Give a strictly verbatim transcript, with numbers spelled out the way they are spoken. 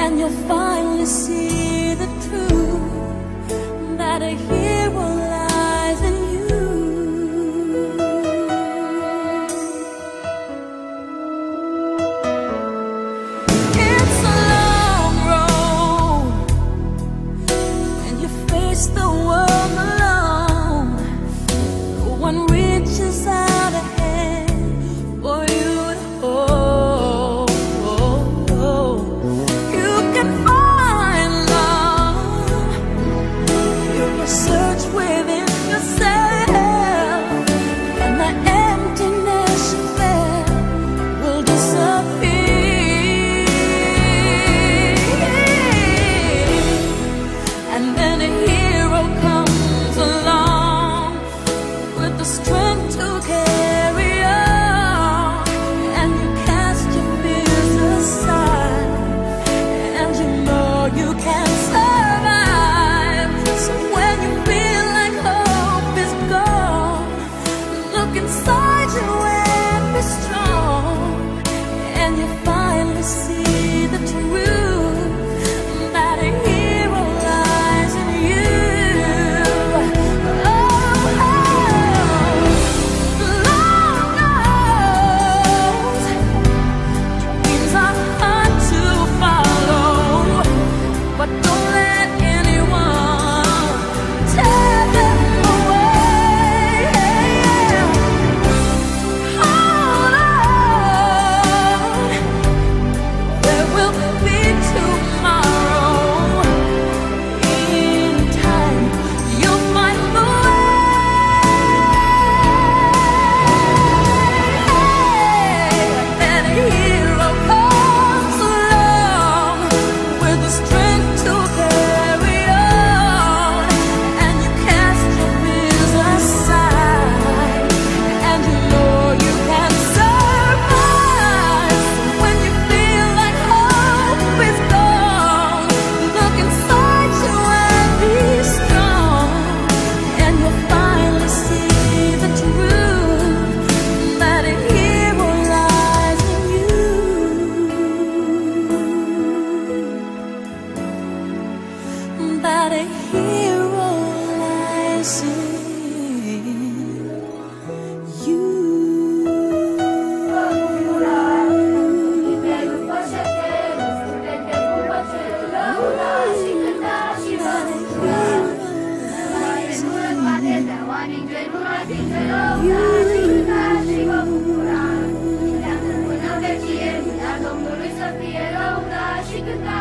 and you'll finally see the truth, that a hero lies in you. It's a long road when you face the world alone. No one reaches out a hand for you to hold. You can find love if you search within yourself, and the emptiness you felt will disappear. And then a hero comes along with the strength to carry on, and you cast your fears aside, and you know you can survive. So when you feel like hope is gone, look inside you and be strong, and you finally see the truth, that a hero lies in you. Oh, long roads, dreams are hard to follow, but don't let anyone tear them away. Hold on, there will be tomorrow. In time, you'll find the way. Then a hero comes along with the strength to carry on, and you cast your fears aside, and you know you can survive. So when you feel like hope is gone, look inside you and be strong, and you'll finally see the truth, that a hero lies in you, that a hero lies in you. Domnului să fie lăudat și cântat.